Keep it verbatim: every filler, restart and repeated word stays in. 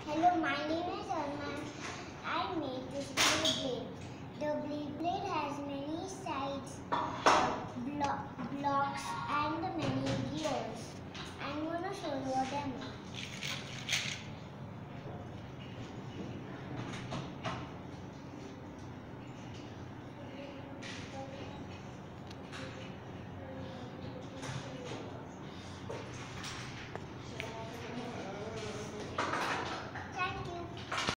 Hello, my name is Arman. I made this blade blade. The blade blade has many sides.